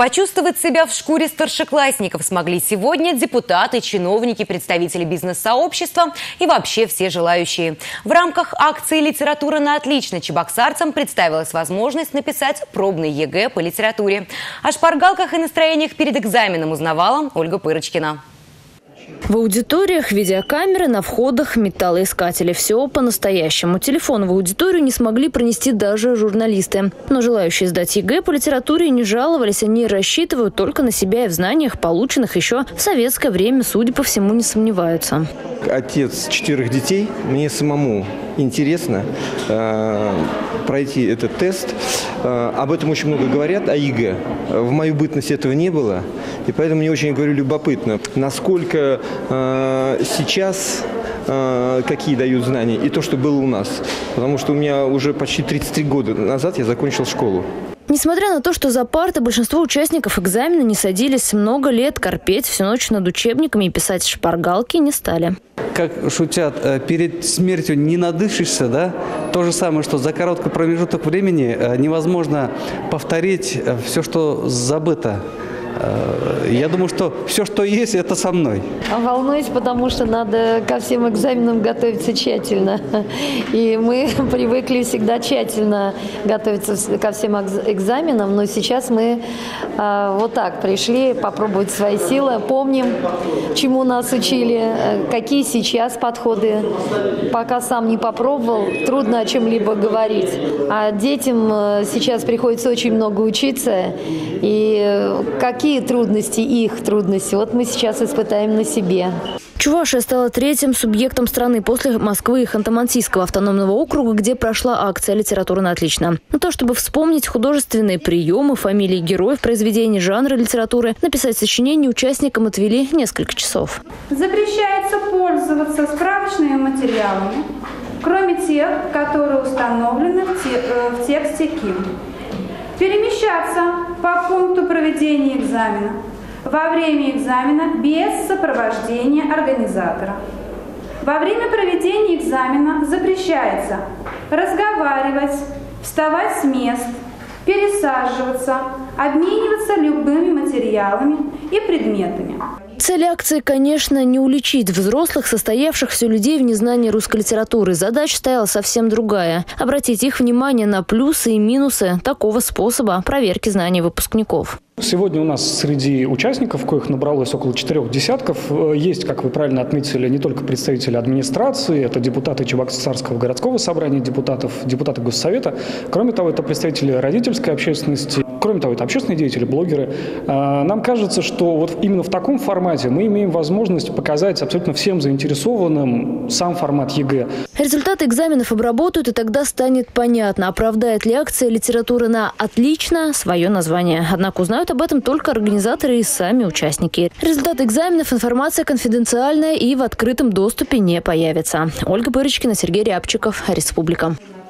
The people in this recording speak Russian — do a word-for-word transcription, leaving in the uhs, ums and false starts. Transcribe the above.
Почувствовать себя в шкуре старшеклассников смогли сегодня депутаты, чиновники, представители бизнес-сообщества и вообще все желающие. В рамках акции «Литература на отлично» чебоксарцам представилась возможность написать пробный ЕГЭ по литературе. О шпаргалках и настроениях перед экзаменом узнавала Ольга Пырочкина. В аудиториях видеокамеры, на входах металлоискатели. Все по-настоящему. Телефон в аудиторию не смогли пронести даже журналисты. Но желающие сдать ЕГЭ по литературе не жаловались. Они рассчитывают только на себя и в знаниях, полученных еще в советское время, судя по всему, не сомневаются. Отец четырех детей. Мне самому интересно э, пройти этот тест. Э, об этом очень много говорят, о ЕГЭ. В мою бытность этого не было. И поэтому мне очень, говорю, любопытно, насколько э, сейчас э, какие дают знания и то, что было у нас. Потому что у меня уже почти тридцать три года назад я закончил школу. Несмотря на то, что за парты большинство участников экзамена не садились много лет, корпеть всю ночь над учебниками и писать шпаргалки не стали. Как шутят, перед смертью не надышишься, да? То же самое, что за короткий промежуток времени невозможно повторить все, что забыто. Я думаю, что все, что есть, это со мной. Волнуюсь, потому что надо ко всем экзаменам готовиться тщательно. И мы привыкли всегда тщательно готовиться ко всем экзаменам. Но сейчас мы э, вот так пришли попробовать свои силы. Помним, чему нас учили, какие сейчас подходы. Пока сам не попробовал, трудно о чем-либо говорить. А детям сейчас приходится очень много учиться. И какие трудности, их трудности, вот мы сейчас испытаем на себе. Чувашия стала третьим субъектом страны после Москвы и Ханты-Мансийского автономного округа, где прошла акция «Литература на отлично». На то, чтобы вспомнить художественные приемы, фамилии героев произведений жанра литературы, написать сочинение участникам отвели несколько часов. Запрещается пользоваться справочными материалами, кроме тех, которые установлены в, те, в тексте КИМ. Перемещаться по пункту проведения экзамена во время экзамена без сопровождения организатора. Во время проведения экзамена запрещается разговаривать, вставать с мест, пересаживаться, обмениваться любыми материалами и предметами. Цель акции, конечно, не уличить взрослых, состоявшихся людей в незнании русской литературы. Задача стояла совсем другая – обратить их внимание на плюсы и минусы такого способа проверки знаний выпускников. Сегодня у нас среди участников, коих набралось около четырех десятков, есть, как вы правильно отметили, не только представители администрации, это депутаты Чебоксарского городского собрания депутатов, депутаты Госсовета. Кроме того, это представители родительской общественности, кроме того, это общественные деятели, блогеры. Нам кажется, что вот именно в таком формате мы имеем возможность показать абсолютно всем заинтересованным сам формат ЕГЭ. Результаты экзаменов обработают, и тогда станет понятно, оправдает ли акция «Литература на отлично» свое название. Однако узнают об этом только организаторы и сами участники. Результаты экзаменов, информация конфиденциальная и в открытом доступе не появится. Ольга Пырочкина, Сергей Рябчиков, Республика.